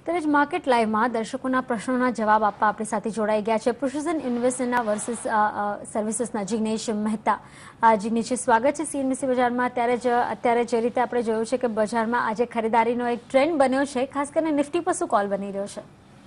ત્યારે જ માર્કેટ લાઈવમાં દર્શકોના પ્રશ્નોના જવાબ આપવા આપણી સાથે જોડાઈ ગયા છે પ્રિસિઝન ઇન્વેસ્ટના વર્સિસ સર્વિસીસના જિગ્નેશ મહેતા। જિગ્નેશ, સ્વાગત છે સીએનબીસી બજારમાં। અત્યારે જે રીતે આપણે જોયું છે કે બજારમાં આજે ખરીદારીનો એક ટ્રેન્ડ બન્યો છે, ખાસ કરીને નિફ્ટી પર શું કોલ બની રહ્યો છે?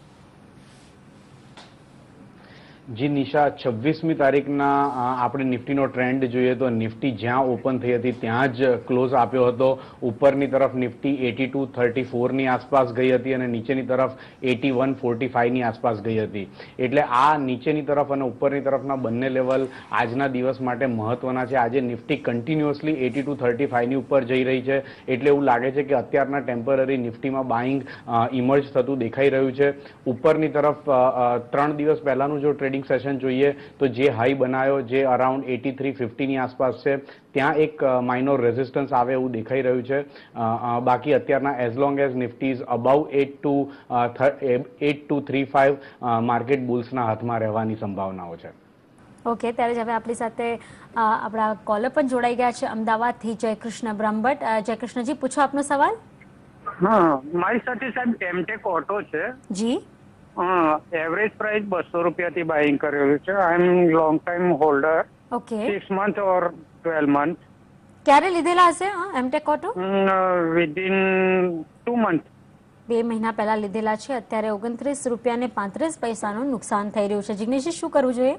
जी निशा, 26મી તારીખના આપણે નિફ્ટીનો ટ્રેન્ડ જોઈએ તો નિફ્ટી જ્યાં ઓપન થઈ હતી ત્યાં જ ક્લોઝ આપ્યો હતો। ઉપરની તરફ નિફ્ટી 8234ની આસપાસ ગઈ હતી અને નીચેની તરફ 8145ની આસપાસ ગઈ હતી। એટલે આ નીચેની તરફ અને ઉપરની તરફના બંને લેવલ આજના દિવસ માટે મહત્વના છે। આજે નિફ્ટી કન્ટિન્યુઅસલી 8235ની ઉપર જઈ રહી છે, એટલે એવું લાગે છે કે અત્યારના ટેમ્પરરી નિફ્ટીમાં બાઇંગ ઇમર્જ થતું દેખાઈ રહ્યું છે। ઉપરની તરફ 3 દિવસ પહેલાનું જો ટ્રેડિંગ સેશન જોઈએ તો જે હાઈ બનાવ્યો જે અરાઉન્ડ 8350ની આસપાસ છે ત્યાં એક માઇનોર રેઝિસ્ટન્સ આવે એવું દેખાઈ રહ્યું છે। બાકી અત્યારના as long as Nifty is about 8235 market બુલ્સના હાથમાં રહેવાની સંભાવનાઓ છે। ઓકે, ત્યારે જ હવે આપણી સાથે આપણા કોલર પણ જોડાઈ ગયા છે અમદાવાદથી જયકૃષ્ણ બ્રહ્મભટ્ટ। જયકૃષ્ણજી, પૂછો આપનો સવાલ। હા, મારી સાથે સાહેબ એમટેક ઓટો છે જી। એવરેજ પ્રાઇસ 200 રૂપિયાથી બાઇંગ કરેલું છે। I am long time holder. Okay, 6 month or 12 month. ક્યારે લીધેલા હશે એમટેક ઓટો? Within 2 month. 2 મહિના પહેલા લીધેલા છે। અત્યારે 29 રૂપિયા ને 35 પૈસાનું નુકસાન થઈ રહ્યું છે। જિગ્નેશજી, શું કરવું જોઈએ?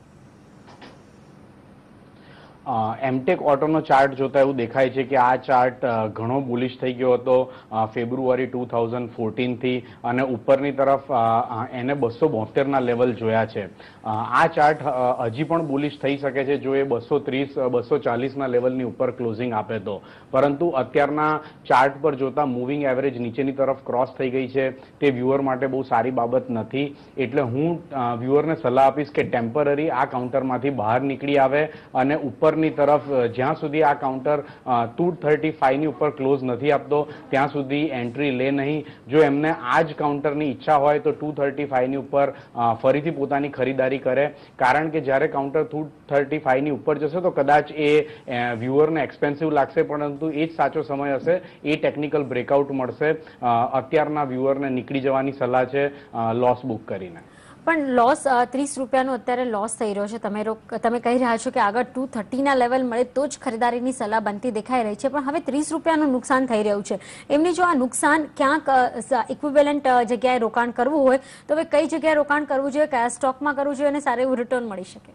એમટેક ઓટોનો ચાર્ટ જોતા એવું દેખાય છે કે આ ચાર્ટ ઘણો બુલિશ થઈ ગયો હતો ફેબ્રુઆરી 2014થી અને ઉપરની તરફ એને 272ના લેવલ જોયા છે। આ ચાર્ટ હજી પણ બુલિશ થઈ શકે છે જો એ 230 240ના લેવલની ઉપર ક્લોઝિંગ આપે તો, પરંતુ અત્યારના ચાર્ટ પર જોતા મૂવિંગ એવરેજ નીચેની તરફ ક્રોસ થઈ ગઈ છે તે વ્યુઅર માટે બહુ સારી બાબત નથી। એટલે હું વ્યુઅરને સલાહ આપીશ કે ટેમ્પરરી આ કાઉન્ટરમાંથી બહાર નીકળી આવે અને ઉપર ની તરફ જ્યાં સુધી આ કાઉન્ટર 235ની ઉપર ક્લોઝ નથી આપતો ત્યાં સુધી એન્ટ્રી લે નહીં। જો એમને આ જ કાઉન્ટરની ઈચ્છા હોય તો 235ની ઉપર ફરીથી પોતાની ખરીદારી કરે, કારણ કે જ્યારે કાઉન્ટર 235ની ઉપર જશે તો કદાચ એ વ્યુઅરને એક્સપેન્સિવ લાગશે, પરંતુ એ જ સાચો સમય હશે, એ ટેકનિકલ બ્રેકઆઉટ મળશે। અત્યારના વ્યુઅરને નીકળી જવાની સલાહ છે લોસ બુક કરીને। પણ લોસ 30 રૂપિયાનો અત્યારે લોસ થઈ રહ્યો છે। તમે કહી રહ્યા છો કે આગળ 230ના લેવલ મળે તો જ ખરીદારીની સલાહ બનતી દેખાઈ રહી છે, પણ હવે 30 રૂપિયાનું નુકસાન થઈ રહ્યું છે। એમની જો આ નુકસાન ક્યાંક ઇક્વિવેલન્ટ જગ્યાએ રોકાણ કરવું હોય તો હવે કઈ જગ્યાએ રોકાણ કરવું જોઈએ, કયા સ્ટોકમાં કરવું જોઈએ અને સારું એવું રિટર્ન મળી શકે?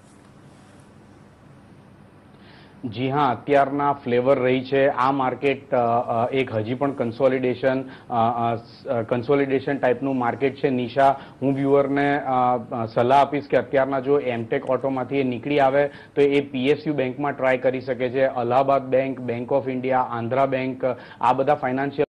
જી હા, અત્યારના ફ્લેવર રહી છે આ માર્કેટ એક હજી પણ કન્સોલિડેશન ટાઈપનું માર્કેટ છે। નિશા, હું વ્યુઅરને સલાહ આપીશ કે અત્યારના જો એમટેક ઓટોમાંથી એ નીકળી આવે તો એ પીએસયુ બેંકમાં ટ્રાય કરી શકે છે। Allahabad bank, bank of India, Andhra bank, આ બધા ફાઇનાન્શિયલ